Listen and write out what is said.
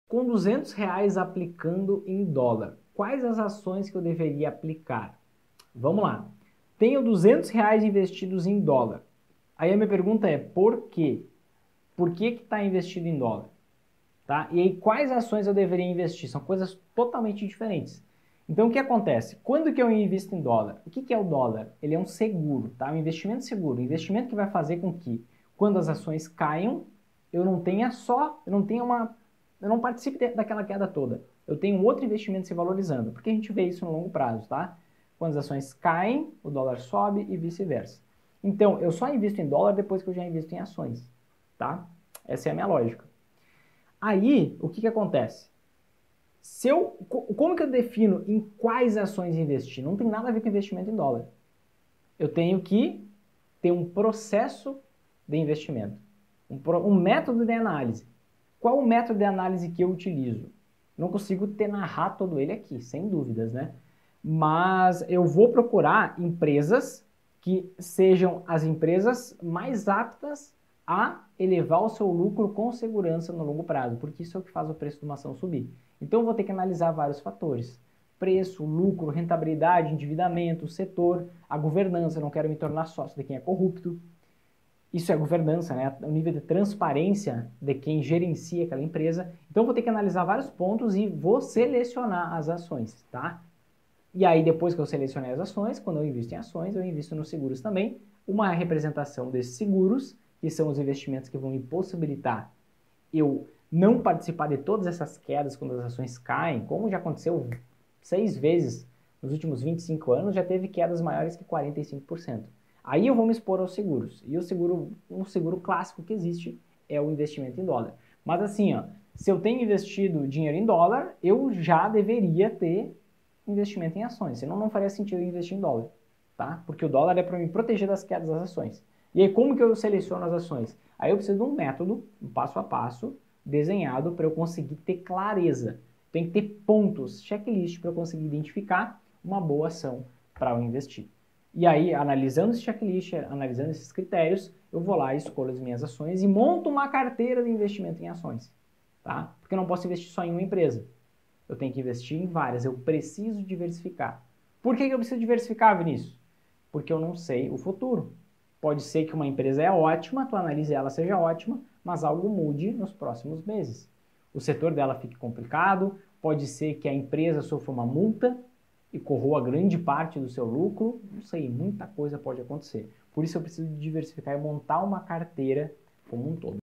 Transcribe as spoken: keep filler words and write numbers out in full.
Com duzentos reais aplicando em dólar, quais as ações que eu deveria aplicar? Vamos lá. Tenho duzentos reais investidos em dólar. Aí a minha pergunta é, por quê? Por que que está investido em dólar? Tá? E aí, quais ações eu deveria investir? São coisas totalmente diferentes. Então, o que acontece? Quando que eu invisto em dólar? O que que é o dólar? Ele é um seguro, tá? Um investimento seguro. Um investimento que vai fazer com que, quando as ações caiam, eu não tenha só, eu não tenha uma, eu não participe daquela queda toda. Eu tenho outro investimento se valorizando, porque a gente vê isso no longo prazo, tá? Quando as ações caem, o dólar sobe e vice-versa. Então, eu só invisto em dólar depois que eu já invisto em ações, tá? Essa é a minha lógica. Aí, o que que acontece? Se eu, como que eu defino em quais ações investir? Não tem nada a ver com investimento em dólar. Eu tenho que ter um processo de investimento, um, um método de análise. Qual o método de análise que eu utilizo? Não consigo ter narrar todo ele aqui, sem dúvidas, né? Mas eu vou procurar empresas que sejam as empresas mais aptas a elevar o seu lucro com segurança no longo prazo, porque isso é o que faz o preço de uma ação subir. Então eu vou ter que analisar vários fatores: preço, lucro, rentabilidade, endividamento, setor, a governança, eu não quero me tornar sócio de quem é corrupto. Isso é governança, né? O nível de transparência de quem gerencia aquela empresa. Então eu vou ter que analisar vários pontos e vou selecionar as ações, tá? E aí depois que eu selecionei as ações, quando eu invisto em ações, eu invisto nos seguros também. Uma representação desses seguros, que são os investimentos que vão me possibilitar eu não participar de todas essas quedas quando as ações caem, como já aconteceu seis vezes nos últimos vinte e cinco anos, já teve quedas maiores que quarenta e cinco por cento. Aí eu vou me expor aos seguros. E o seguro, um seguro clássico que existe é o investimento em dólar. Mas assim, ó, se eu tenho investido dinheiro em dólar, eu já deveria ter investimento em ações. Senão não faria sentido investir em dólar, tá? Porque o dólar é para me proteger das quedas das ações. E aí como que eu seleciono as ações? Aí eu preciso de um método, um passo a passo, desenhado para eu conseguir ter clareza. Tem que ter pontos, checklist, para eu conseguir identificar uma boa ação para eu investir. E aí, analisando esse checklist, analisando esses critérios, eu vou lá e escolho as minhas ações e monto uma carteira de investimento em ações, tá? Porque eu não posso investir só em uma empresa. Eu tenho que investir em várias, eu preciso diversificar. Por que eu preciso diversificar, Vinícius? Porque eu não sei o futuro. Pode ser que uma empresa é ótima, tu analise ela seja ótima, mas algo mude nos próximos meses. O setor dela fique complicado, pode ser que a empresa sofra uma multa e corroa grande parte do seu lucro, não sei, muita coisa pode acontecer. Por isso eu preciso diversificar e montar uma carteira como um todo.